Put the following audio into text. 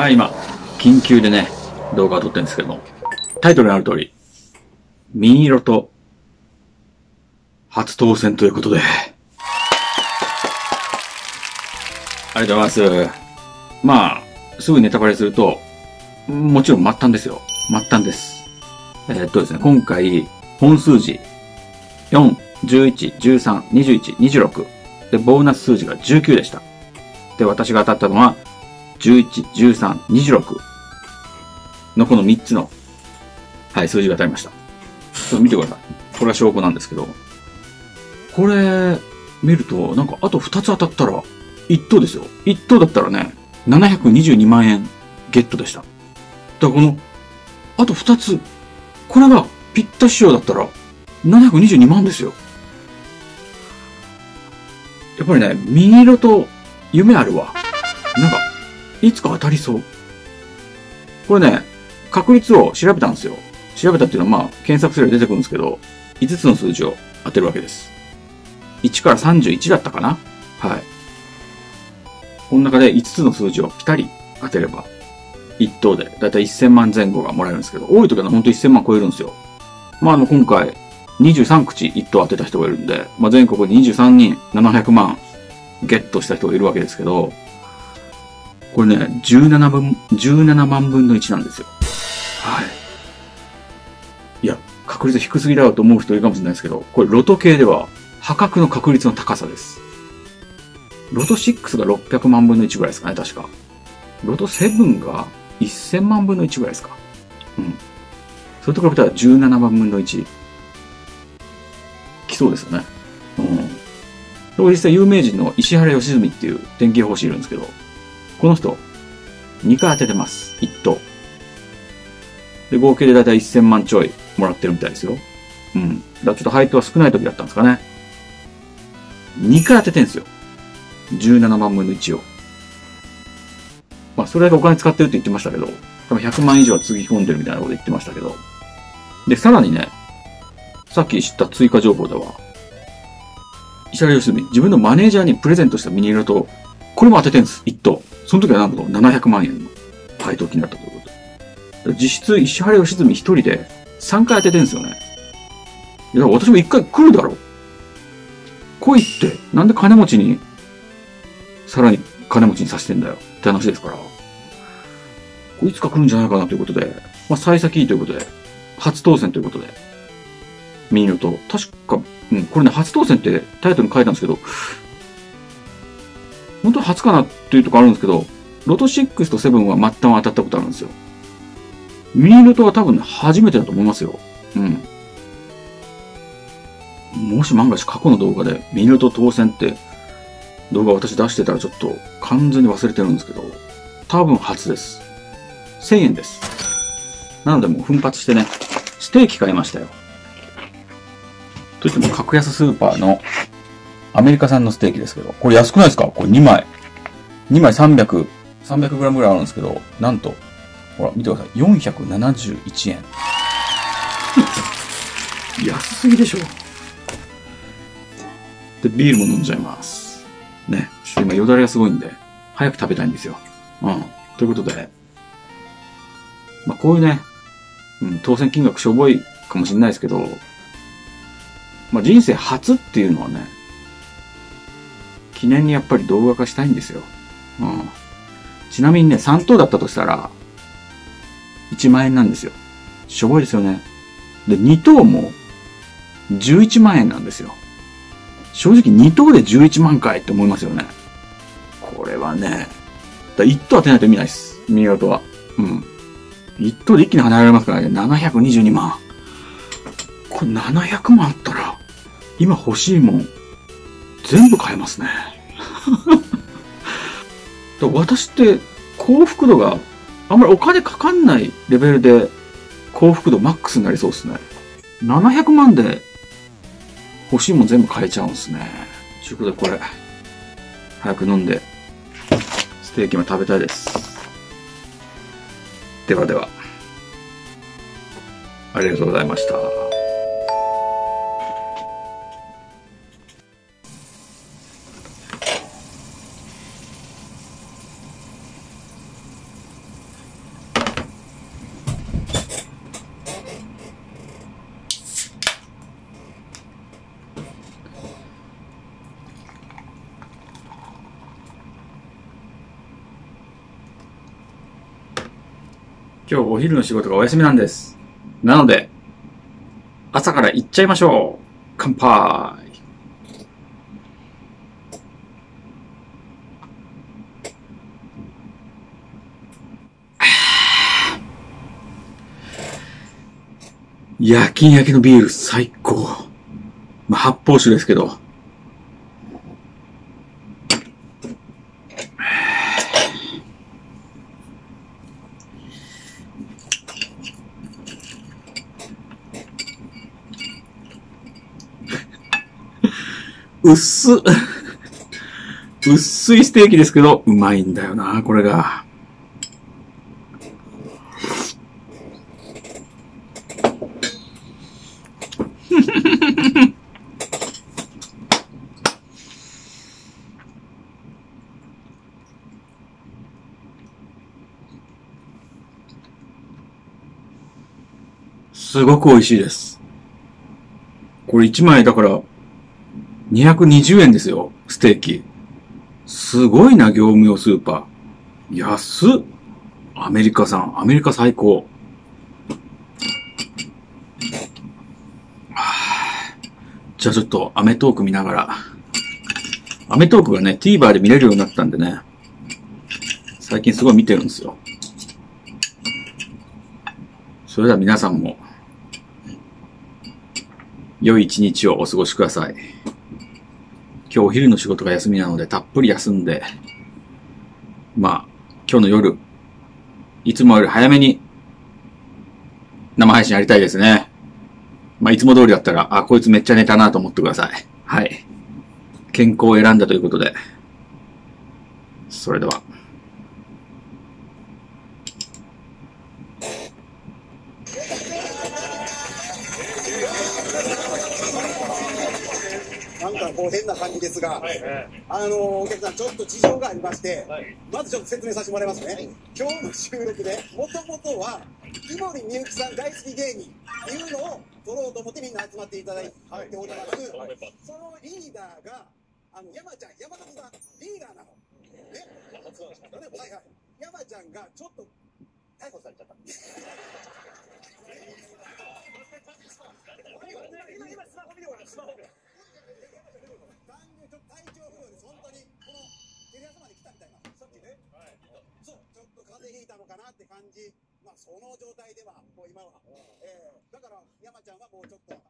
はい、今、緊急でね、動画を撮ってるんですけども、タイトルにある通り、ミニロト、初当選ということで、ありがとうございます。まあ、すぐネタバレすると、もちろん末端ですよ。末端です。ですね、今回、本数字、4、11、13、21、26。で、ボーナス数字が19でした。で、私が当たったのは、11、13、26のこの3つの、はい、数字が当たりました。ちょっと見てください。これは証拠なんですけど、これ、見ると、なんかあと2つ当たったら、1等ですよ。1等だったらね、722万円ゲットでした。だからこの、あと2つ、これがぴったし賞だったら、722万ですよ。やっぱりね、ミニロト、夢あるわ。なんか、いつか当たりそう。これね、確率を調べたんですよ。調べたっていうのはまあ、検索すれば出てくるんですけど、5つの数字を当てるわけです。1から31だったかな？はい。この中で5つの数字をピタリ当てれば、1等で、だいたい1000万前後がもらえるんですけど、多い時はほんと1000万超えるんですよ。まあ今回、23口1等当てた人がいるんで、まあ全国に23人700万ゲットした人がいるわけですけど、これね、17万分の1なんですよ。はい。いや、確率低すぎだろうと思う人いるかもしれないですけど、これロト系では破格の確率の高さです。ロト6が600万分の1ぐらいですかね、確か。ロト7が1000万分の1ぐらいですか。うん。それと比べたら17万分の1。来そうですよね。うん。これ実際有名人の石原良純っていう天気予報士いるんですけど、この人、2回当ててます。1等。で、合計でだいたい1000万ちょいもらってるみたいですよ。うん。だからちょっと配当は少ない時だったんですかね。2回当ててんすよ。17万分の1を。まあ、それだけお金使ってるって言ってましたけど、多分100万以上はつぎ込んでるみたいなこと言ってましたけど。で、さらにね、さっき知った追加情報では、石原良純、自分のマネージャーにプレゼントしたミニロト、これも当ててんす。1等。その時はなんと700万円の配当金だったということ。実質石原良純一人で3回当ててんすよね。いや、私も1回来るだろ。来いって、なんで金持ちに、さらに金持ちにさせてんだよって話ですから。こいつか来るんじゃないかなということで、まあ、幸先いいということで、初当選ということで、ミニロト、確か、これね、初当選ってタイトルに書いたんですけど、本当は初かなっていうとこあるんですけど、ロト6と7は末端は当たったことあるんですよ。ミニロトは多分ね、初めてだと思いますよ。うん。もし万が一過去の動画でミニロト当選って動画私出してたらちょっと完全に忘れてるんですけど、多分初です。1000円です。なのでもう奮発してね、ステーキ買いましたよ。といっても格安スーパーのアメリカ産のステーキですけど、これ安くないですか？これ2枚。2枚300g ぐらいあるんですけど、なんと、ほら見てください。471円。安すぎでしょ。で、ビールも飲んじゃいます。ね。ちょっと今よだれがすごいんで、早く食べたいんですよ。うん。ということで、まあこういうね、当選金額しょぼいかもしれないですけど、まあ人生初っていうのはね、記念にやっぱり動画化したいんですよ。うん。ちなみにね、3等だったとしたら、1万円なんですよ。しょぼいですよね。で、2等も、11万円なんですよ。正直2等で11万回って思いますよね。これはね、1等当てないと意味ないです。ミニロトは。うん。1等で一気に跳ね上がりますからね、722万。これ700万あったら、今欲しいもん、全部買えますね。私って幸福度があんまりお金かかんないレベルで幸福度マックスになりそうですね。700万で欲しいもん全部買えちゃうんですね。ということでこれ、早く飲んでステーキも食べたいです。ではでは、ありがとうございました。 今日お昼の仕事がお休みなんです。なので、朝から行っちゃいましょう。乾杯。夜勤明けのビール最高。まあ、発泡酒ですけど。薄いステーキですけど、うまいんだよな、これが。すごく美味しいです。これ1枚だから220円ですよ、ステーキ。すごいな、業務用スーパー。安っ。アメリカ産。アメリカ最高。じゃあちょっとアメトーク見ながら。アメトークがね、TVer で見れるようになったんでね。最近すごい見てるんですよ。それでは皆さんも、良い一日をお過ごしください。今日お昼の仕事が休みなのでたっぷり休んで、まあ、今日の夜、いつもより早めに生配信やりたいですね。まあ、いつも通りだったら、あ、こいつめっちゃ寝たなと思ってください。はい。健康を選んだということで。それでは。 なんかこう変な感じですが、お客さんちょっと事情がありまして、まずちょっと説明させてもらいますね。今日の収録で、もともとは井森美幸さん大好き芸人っていうのを撮ろうと思ってみんな集まっていただいております。そのリーダーが山ちゃん、山里さんリーダーなの。ね。はいはい。山ちゃんがちょっと逮捕されちゃった。今スマホ見てごらん、スマホ。ちょっと体調不良です、本当に。このテレ朝まで来たみたいな。さっきね。そう、ちょっと風邪ひいたのかなって感じ。まあその状態ではもう今は。だから山ちゃんはもうちょっと